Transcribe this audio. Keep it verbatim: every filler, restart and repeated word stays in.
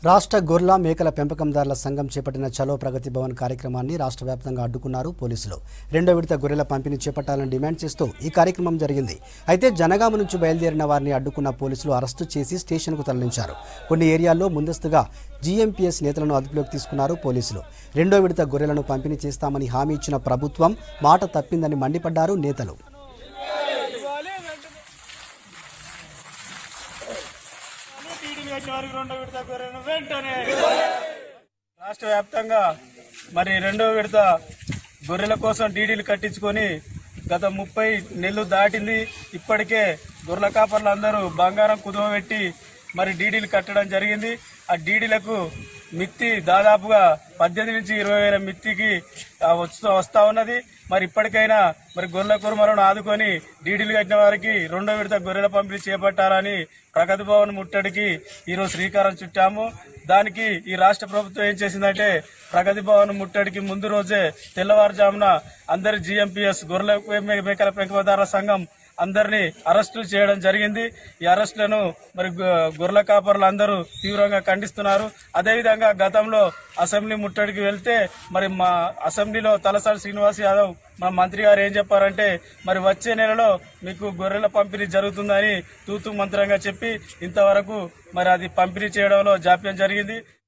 రాష్ట్ర గొర్రెల మేకల పెంపకందారుల సంఘం చేపట్టిన చలో ప్రగతి భవన్ కార్యక్రమాన్ని రాష్ట్ర వ్యాప్తంగా అడ్డుకున్నారు పోలీసులు. రెండో విడత గొర్రెల పంపిణీ చేపట్టాలని డిమాండ్ చేస్తూ ఈ కార్యక్రమం జరిగింది. అయితే జనగామ నుంచి బయలుదేరిన వారిని అడ్డుకున్న పోలీసులు అరెస్టు చేసి స్టేషన్కు తరలించారు. కొన్ని ఏరియాల్లో ముందస్తుగా జీఎంపీఎస్ నేతలను అదుపులోకి తీసుకున్నారు పోలీసులు. రెండో విడత గొర్రెలను పంపిణీ చేస్తామని హామీ ఇచ్చిన ప్రభుత్వం మాట తప్పిందని మండిపడ్డారు నేతలు. రాష్ట్ర వ్యాప్తంగా మరి రెండో విడత గొర్రెల కోసం డీడీలు కట్టించుకొని గత ముప్పై నెలలు దాటింది. ఇప్పటికే గొర్రెల కాపర్లు అందరూ బంగారం కుదువబెట్టి మరి డీడీలు కట్టడం జరిగింది. ఆ డీడీలకు మిత్తి దాదాపుగా పద్దెనిమిది నుంచి ఇరవై వేల మిత్తికి వస్తూ వస్తా ఉన్నది. మరి ఇప్పటికైనా మరి గొర్రెల కురుమలను ఆదుకొని డీడీలు కట్టిన వారికి రెండో విడత గొర్రెల పంపిణీ చేపట్టాలని ప్రగతి భవన్ ముట్టడికి ఈరోజు శ్రీకారం చుట్టాము. దానికి ఈ రాష్ట్ర ప్రభుత్వం ఏం చేసిందంటే ప్రగతి భవన్ ముట్టడికి ముందు రోజే తెల్లవారుజామున అందరి జీఎంపీఎస్ గొర్రెల మేకల పెంపకందారుల సంఘం అందరినీ అరెస్టులు చేయడం జరిగింది. ఈ అరెస్టులను మరి గొర్రెల కాపర్లు అందరూ తీవ్రంగా ఖండిస్తున్నారు. అదేవిధంగా గతంలో అసెంబ్లీ ముట్టడికి వెళ్తే మరి మా అసెంబ్లీలో తలసాని శ్రీనివాస్ యాదవ్ మా మంత్రి గారు ఏం చెప్పారంటే మరి వచ్చే నెలలో మీకు గొర్రెల పంపిణీ జరుగుతుందని తూతూ మంత్రంగా చెప్పి ఇంతవరకు మరి అది పంపిణీ చేయడంలో జాప్యం జరిగింది.